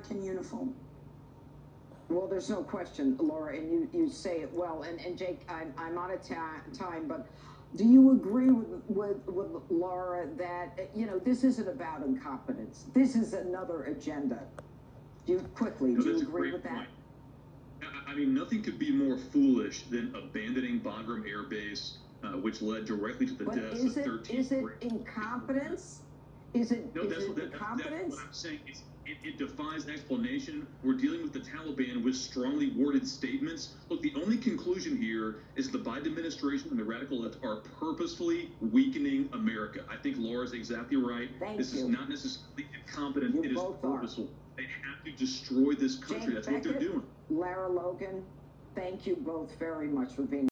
American uniform. Well, there's no question, Laura, and you say it well. And Jake, I'm out of time, but do you agree with Laura that, this isn't about incompetence? This is another agenda. Do you agree with that? I mean, nothing could be more foolish than abandoning Bagram Air Base, which led directly to the deaths of 13. Is it incompetence? Is it incompetence? That's what I'm saying. It defies explanation. We're dealing with the Taliban with strongly worded statements. Look, the only conclusion here is the Biden administration and the radical left are purposefully weakening America. I think Laura's exactly right. This is not necessarily incompetent. It is purposeful. They have to destroy this country. That's what they're doing. Lara Logan, thank you both very much for being